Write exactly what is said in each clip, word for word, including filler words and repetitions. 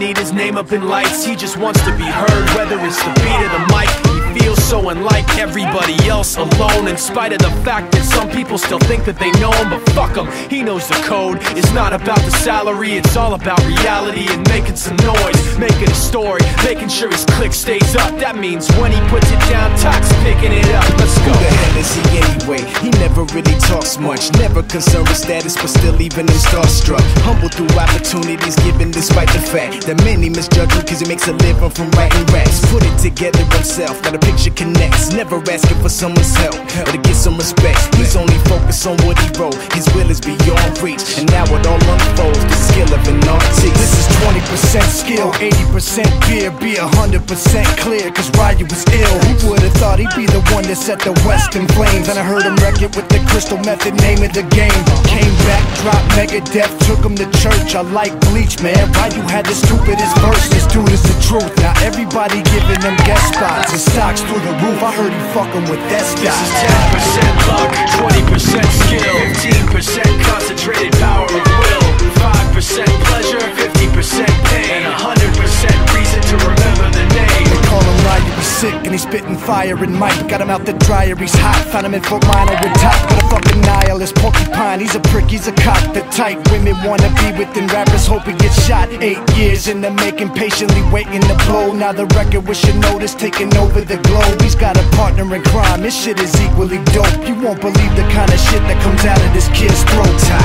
need his name up in lights. He just wants to be heard, whether it's the beat or the mic. He feels so unlike everybody else, alone, in spite of the fact that some people still think that they know him. But fuck him, he knows the code. It's not about the salary, it's all about reality and making some noise, making a story, making sure his click stays up. That means when he puts it down, Tox picking it up. Let's go. Who the hell is he anyway? He never really talks much, never concerned with status, but still even him starstruck. Humble through opportunities given despite the fact that many misjudge him cause he makes a living from writing raps. Put it together himself, now the picture connects, never asking for someone's help or to get some respect. He's only focused on what he wrote, his will is beyond reach, and now it all unfolds, the skill of an artist. This is twenty percent skill, eighty percent beer, be one hundred percent clear, cause Ryu was ill. Who would've thought he'd be the one that set the West in flames? And I heard him wreck it with the Crystal Method, name of the game. Came back, dropped Megadeth, took him to church. I like Bleach, man, Ryu had the stupidest verse. This dude is the truth, now everybody giving them guest spots and stocks through the roof. I heard he fucking with that stock. This is ten percent luck, twenty percent skill, fifteen percent concentrated power of will, five percent pleasure, fifty percent pain, and one hundred percent reason to remember the name. They call him Ryu, he's sick and he's spitting fire and Mike. Got him out the dryer, he's hot, found him in Fort Minor with top. But a fucking nihilist, porcupine, he's a prick, he's a cock. The type women wanna be within rappers, hope he gets shot. Eight years in the making, patiently waiting to blow. Now the record with your notice taking over the globe. He's got a partner in crime, this shit is equally dope. You won't believe the kind of shit that comes out of this kid's throat.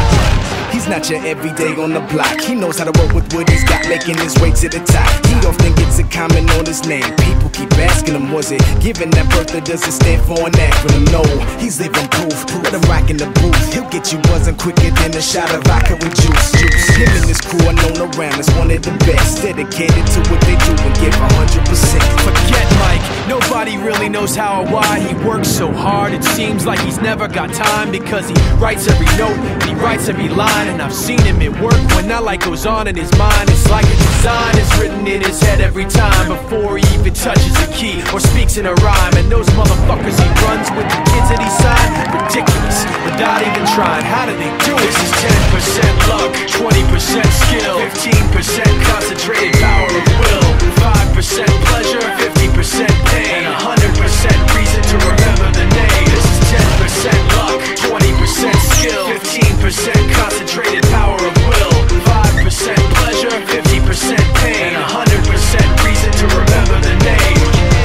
He's not your everyday on the block. He knows how to work with what he's got, making his way to the top. He often gets a comment on his name. People keep asking him, was it given that birth or does it stand for an acronym? No, he's living proof. Let him rock in the booth. He'll get you buzzing quicker than a shot of vodka with juice. Juice. Him and his crew are known around as one of the best, dedicated to what they do and give one hundred percent. Forget Mike, nobody really knows how or why he works so hard. It seems like he's never got time because he writes every note and he writes every line. And I've seen him at work when that light goes on in his mind. It's like a design is written in his head every time before he even touches a key or speaks in a rhyme. And those motherfuckers he runs with, the kids that he signed, ridiculous, without even trying. How do they do it? This is ten percent luck, twenty percent skill, fifteen percent concentrated power of will, five percent pleasure, fifty percent pain, and one hundred percent reason to remember the name. This is ten percent luck, twenty percent skill, fifteen percent concentrated power of will, five percent pleasure, fifty percent pain, and one hundred percent reason to remember the name.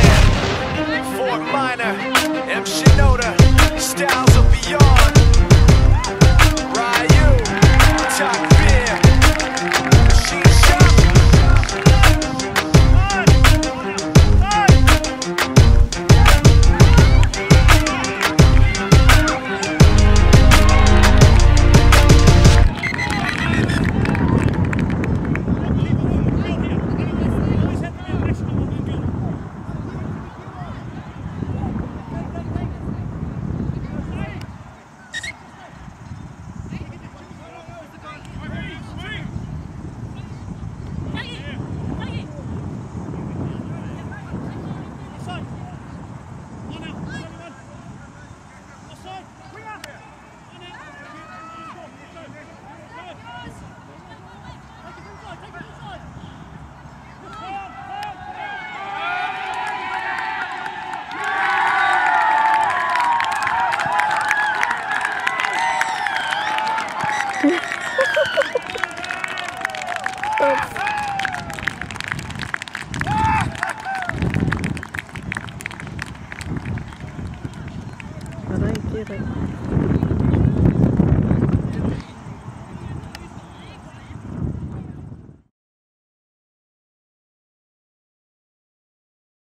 Yeah. Fort Minor, M. Shinoda, Styles of Beyond, Ryu, Top Beer, Machine Shop. I don't get it.